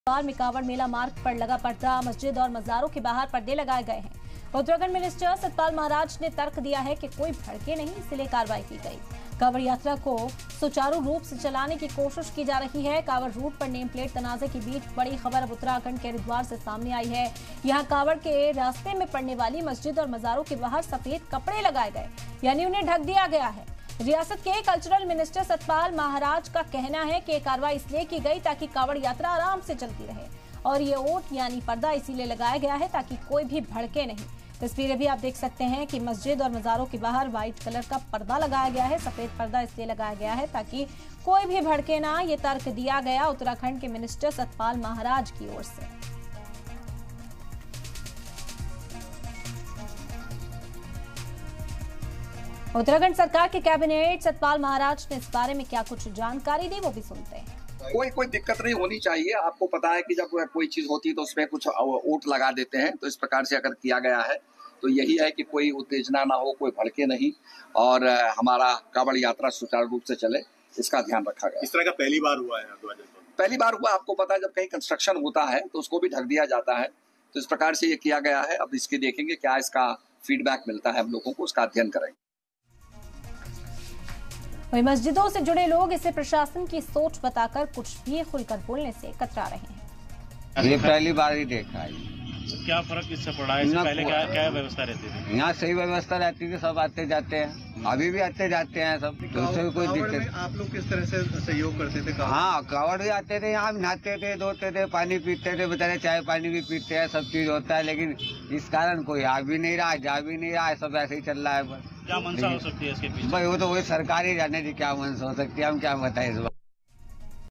में कांवड़ मेला मार्ग पर लगा पर्दा, मस्जिद और मज़ारों के बाहर पर्दे लगाए गए हैं। उत्तराखंड मिनिस्टर सतपाल महाराज ने तर्क दिया है कि कोई भड़के नहीं, इसलिए कार्रवाई की गई। कांवड़ यात्रा को सुचारू रूप से चलाने की कोशिश की जा रही है। कांवड़ रूट पर नेम प्लेट तनाजे के बीच बड़ी खबर अब उत्तराखंड के हरिद्वार से सामने आई है। यहाँ कांवड़ के रास्ते में पड़ने वाली मस्जिद और मज़ारों के बाहर सफेद कपड़े लगाए गए, यानी उन्हें ढक दिया गया है। रियासत के कल्चरल मिनिस्टर सतपाल महाराज का कहना है कि कार्रवाई इसलिए की गई ताकि कांवड़ यात्रा आराम से चलती रहे, और ये ओट यानी पर्दा इसीलिए लगाया गया है ताकि कोई भी भड़के नहीं। तस्वीरें भी आप देख सकते हैं कि मस्जिद और मज़ारों के बाहर व्हाइट कलर का पर्दा लगाया गया है। सफेद पर्दा इसलिए लगाया गया है ताकि कोई भी भड़के ना, ये तर्क दिया गया उत्तराखंड के मिनिस्टर सतपाल महाराज की ओर से। उत्तराखंड सरकार के कैबिनेट सतपाल महाराज ने इस बारे में क्या कुछ जानकारी दी, वो भी सुनते हैं। कोई दिक्कत नहीं होनी चाहिए। आपको पता है कि जब कोई चीज होती है तो उसमें कुछ ओट लगा देते हैं, तो इस प्रकार से अगर किया गया है तो यही है कि कोई उत्तेजना ना हो, कोई भड़के नहीं, और हमारा कांवड़ यात्रा सुचारू रूप से चले, इसका ध्यान रखा गया। इस तरह का पहली बार हुआ है? पहली बार हुआ। आपको पता है जब कहीं कंस्ट्रक्शन होता है तो उसको भी ढक दिया जाता है, तो इस प्रकार से ये किया गया है। अब इसके देखेंगे क्या इसका फीडबैक मिलता है हम लोगों को, उसका अध्ययन करेंगे। वहीं मस्जिदों से जुड़े लोग इसे प्रशासन की सोच बताकर कुछ भी खुलकर बोलने से कतरा रहे हैं। ये पहली बार ही देखा है। क्या फर्क इससे पड़ा है? इससे पहले क्या व्यवस्था रहती थी? यहाँ सही व्यवस्था रहती थी, सब आते जाते हैं, अभी भी आते जाते हैं सब, तो उससे कोई दिक्कत। आप लोग किस तरह से सहयोग करते थे? हाँ, कांवड़ भी आते थे, यहाँ नहाते थे, धोते थे, पानी पीते थे, बेचारे चाय पानी भी पीते हैं, सब चीज होता है, लेकिन इस कारण कोई आ भी नहीं रहा, जा भी नहीं रहा है, सब ऐसे ही चल रहा है। क्या मंशा हो सकती है इसके पीछे? भाई वो तो वही सरकार ही जाने की क्या मंशा हो सकती है, हम क्या बताएं इस बार।